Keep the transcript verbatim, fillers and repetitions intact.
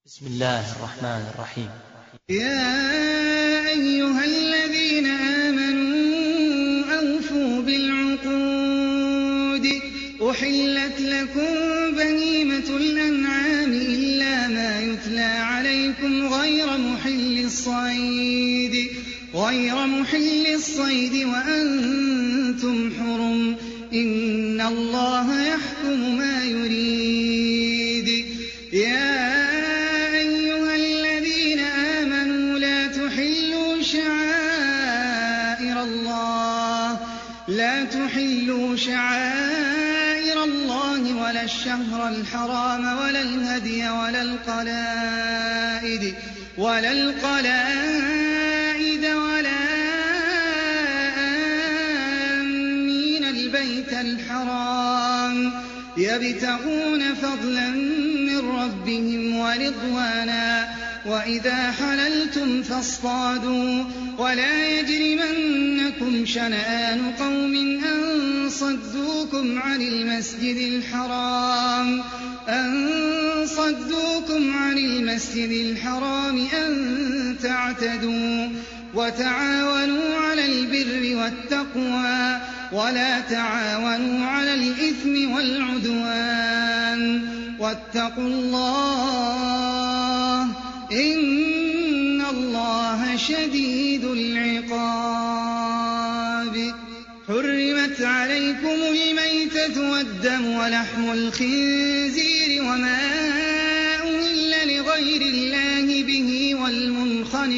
بسم الله الرحمن الرحيم. يا أيها الذين آمنوا أوفوا بالعقود أحلت لكم بهيمة الأنعام إلا ما يتلى عليكم غير محل الصيد غير محل الصيد وأنتم حرم إن الله يحكم ما يريد. يا لا تحلوا شعائر الله ولا الشهر الحرام ولا الهدي ولا القلائد ولا القلائد ولا آمين البيت الحرام يبتغون فضلا من ربهم ورضوانا وإذا حللتم فاصطادوا ولا يجرمنكم شنآن قوم أن صدوكم عن المسجد الحرام أن صدوكم عن المسجد الحرام أن تعتدوا وتعاونوا على البر والتقوى ولا تعاونوا على الإثم والعدوان واتقوا الله إن الله شديد العقاب. حرمت عليكم الميتة والدم ولحم الخنزير وما أهل لغير الله به والمنخنقة